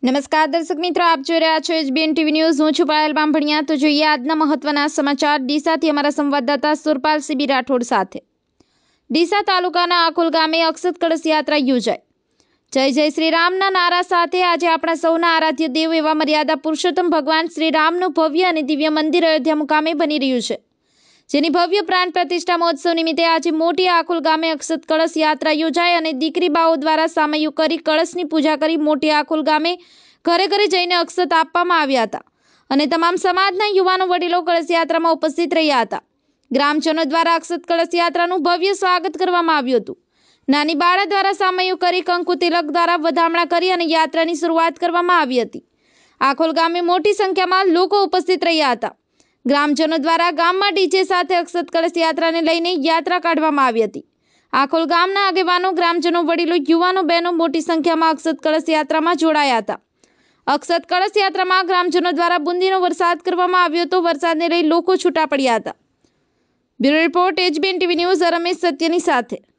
નમસ્કાર દર્શક મિત્રો, આપ જોઈ રહ્યા છો એચબીએન ટીવી ન્યૂઝ। હું છું પાયલ બામભણિયા। તો જોઈએ આજના મહત્વના સમાચાર ડીસાથી અમારા સંવાદદાતા સુરપાલ સીબી રાઠોડ સાથે। ડીસા તાલુકાના આખોલ ગામે અક્ષત કળશ યાત્રા યોજાઈ। જય જય શ્રી રામના નારા સાથે આજે આપણા સૌના આરાધ્ય દેવ એવા મર્યાદા પુરુષોત્તમ ભગવાન શ્રી રામનું ભવ્ય અને દિવ્ય મંદિર અયોધ્યા મુકામે બની રહ્યું છે, જેની ભવ્ય પ્રાણ પ્રતિષ્ઠા મહોત્સવ નિમિત્તે આજે મોટી આખોલ ગામે અક્ષત કળશ યાત્રા યોજાઈ અને દીકરી બાઓ દ્વારા સામૈયું કરી કળશની પૂજા કરી મોટી આખોલ ગામે ઘરે ઘરે જઈને અક્ષત આપવામાં આવ્યા હતા અને તમામ સમાજના યુવાનો વડીલો કળશ યાત્રામાં ઉપસ્થિત રહ્યા હતા। ગ્રામજનો દ્વારા અક્ષત કળશ યાત્રાનું ભવ્ય સ્વાગત કરવામાં આવ્યું હતું। નાની બાળા દ્વારા સામૈયું કરી કંકુ તિલક દ્વારા વધામણા કરી અને યાત્રાની શરૂઆત કરવામાં આવી હતી। આખોલ ગામે મોટી સંખ્યામાં લોકો ઉપસ્થિત રહ્યા હતા। ગ્રામજનો દ્વારા ગામમાં ડીજે સાથે અક્ષત કળશ યાત્રાને લઈને યાત્રા કાઢવામાં આવી હતી। આખોલ ગામના આગેવાનો, ગ્રામજનો, વડીલો, યુવાનો, બહેનો મોટી સંખ્યામાં અક્ષત કળશ યાત્રામાં જોડાયા હતા। અક્ષત કળશ યાત્રામાં ગ્રામજનો દ્વારા બુંદીનો વરસાદ કરવામાં આવ્યો હતો। વરસાદને લઈ લોકો છૂટા પડ્યા હતા। Bureau report, HBN TV news, Ramesh સત્યની સાથે।